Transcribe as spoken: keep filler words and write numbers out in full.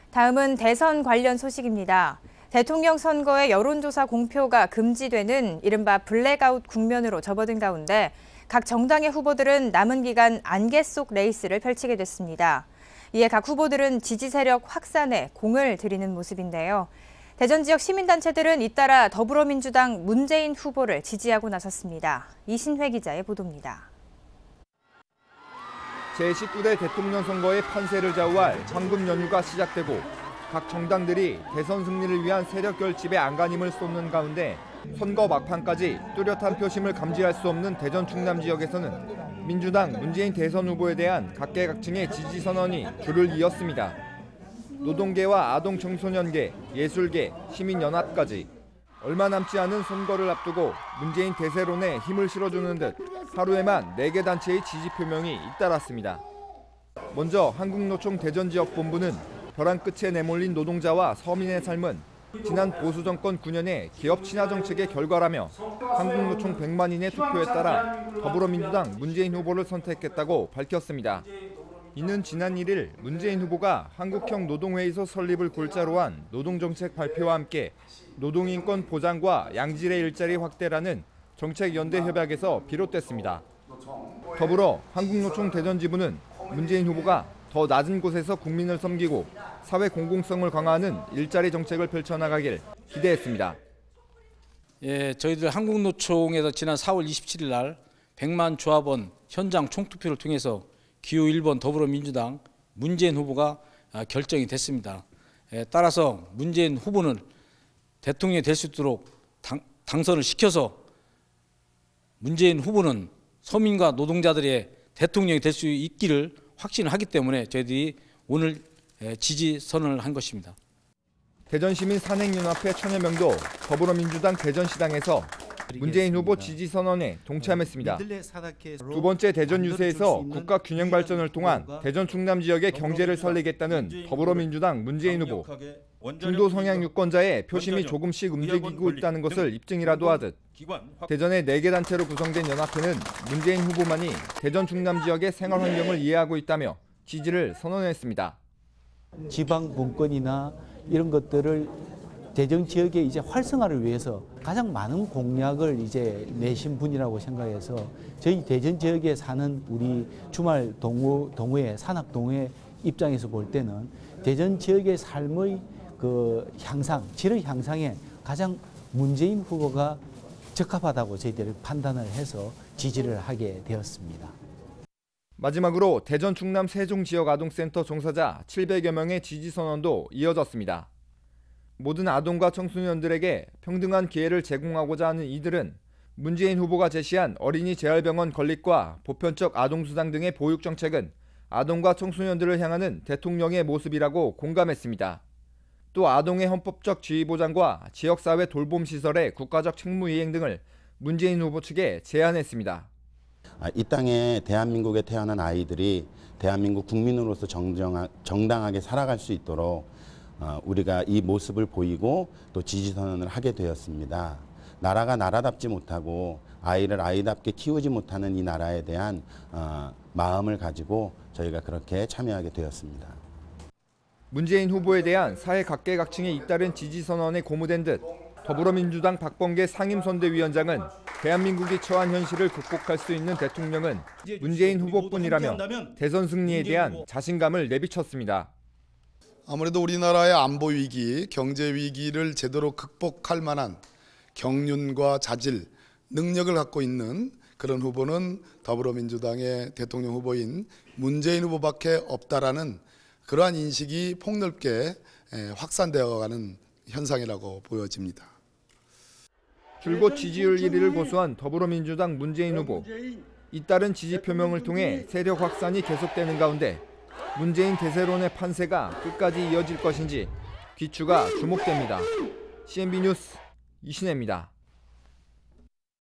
다음은 대선 관련 소식입니다. 대통령 선거의 여론조사 공표가 금지되는 이른바 블랙아웃 국면으로 접어든 가운데 각 정당의 후보들은 남은 기간 안개 속 레이스를 펼치게 됐습니다. 이에 각 후보들은 지지 세력 확산에 공을 들이는 모습인데요. 대전 지역 시민단체들은 잇따라 더불어민주당 문재인 후보를 지지하고 나섰습니다. 이신회 기자의 보도입니다. 제십구 대 대통령 선거의 판세를 좌우할 황금 연휴가 시작되고 각 정당들이 대선 승리를 위한 세력 결집에 안간힘을 쏟는 가운데 선거 막판까지 뚜렷한 표심을 감지할 수 없는 대전 충남 지역에서는 민주당 문재인 대선 후보에 대한 각계각층의 지지 선언이 줄을 이었습니다. 노동계와 아동 청소년계, 예술계, 시민연합까지 얼마 남지 않은 선거를 앞두고 문재인 대세론에 힘을 실어주는 듯 하루에만 네 개 단체의 지지 표명이 잇따랐습니다. 먼저 한국노총 대전지역본부는 벼랑 끝에 내몰린 노동자와 서민의 삶은 지난 보수정권 구 년의 기업 친화 정책의 결과라며 한국노총 백만인의 투표에 따라 더불어민주당 문재인 후보를 선택했다고 밝혔습니다. 이는 지난 일 일 문재인 후보가 한국형 노동회의소 설립을 골자로 한 노동정책 발표와 함께 노동인권 보장과 양질의 일자리 확대라는 정책연대 협약에서 비롯됐습니다. 더불어 한국노총 대전지부는 문재인 후보가 더 낮은 곳에서 국민을 섬기고 사회 공공성을 강화하는 일자리 정책을 펼쳐나가길 기대했습니다. 예, 저희들 한국노총에서 지난 사월 이십칠일 날 백만 조합원 현장 총투표를 통해서 기호 일 번 더불어민주당 문재인 후보가 결정이 됐습니다. 예, 따라서 문재인 후보는 대통령이 될 수 있도록 당, 당선을 시켜서 문재인 후보는 서민과 노동자들의 대통령이 될 수 있기를 확신을 하기 때문에 저희들이 오늘 지지 선언을 한 것입니다. 대전시민 산행연합회 천여 명도 더불어민주당 대전시당에서 문재인 후보 지지 선언에 동참했습니다. 두 번째 대전 유세에서 국가 균형 발전을 통한 대전 충남 지역의 경제를 살리겠다는 더불어민주당 문재인 후보. 중도 성향 유권자의 표심이 조금씩 움직이고 있다는 것을 입증이라도 하듯 대전의 네 개 단체로 구성된 연합회는 문재인 후보만이 대전 충남 지역의 생활 환경을 이해하고 있다며 지지를 선언했습니다. 지방 분권이나 이런 것들을 대전 지역의 이제 활성화를 위해서 가장 많은 공약을 이제 내신 분이라고 생각해서 저희 대전 지역에 사는 우리 주말 동호, 동호회, 산악 동호회 입장에서 볼 때는 대전 지역의 삶의 그 향상, 질의 향상에 가장 문재인 후보가 적합하다고 저희들이 판단을 해서 지지를 하게 되었습니다. 마지막으로 대전 충남 세종 지역 아동센터 종사자 칠백여 명의 지지 선언도 이어졌습니다. 모든 아동과 청소년들에게 평등한 기회를 제공하고자 하는 이들은 문재인 후보가 제시한 어린이 재활병원 건립과 보편적 아동수당 등의 보육 정책은 아동과 청소년들을 향하는 대통령의 모습이라고 공감했습니다. 또 아동의 헌법적 지위 보장과 지역사회 돌봄 시설의 국가적 책무 이행 등을 문재인 후보 측에 제안했습니다. 이 땅에 대한민국에 태어난 아이들이 대한민국 국민으로서 정정하, 정당하게 살아갈 수 있도록 우리가 이 모습을 보이고 또 지지선언을 하게 되었습니다. 나라가 나라답지 못하고 아이를 아이답게 키우지 못하는 이 나라에 대한 마음을 가지고 저희가 그렇게 참여하게 되었습니다. 문재인 후보에 대한 사회 각계각층의 잇따른 지지선언에 고무된 듯 더불어민주당 박범계 상임선대위원장은 대한민국이 처한 현실을 극복할 수 있는 대통령은 문재인 후보뿐이라며 대선 승리에 대한 자신감을 내비쳤습니다. 아무래도 우리나라의 안보 위기, 경제 위기를 제대로 극복할 만한 경륜과 자질, 능력을 갖고 있는 그런 후보는 더불어민주당의 대통령 후보인 문재인 후보밖에 없다라는 그러한 인식이 폭넓게 확산되어가는 현상이라고 보여집니다. 줄곧 지지율 일 위를 고수한 더불어민주당 문재인 후보. 잇따른 지지 표명을 통해 세력 확산이 계속되는 가운데 문재인 대세론의 판세가 끝까지 이어질 것인지 귀추가 주목됩니다. 씨엔비 뉴스 이신혜입니다.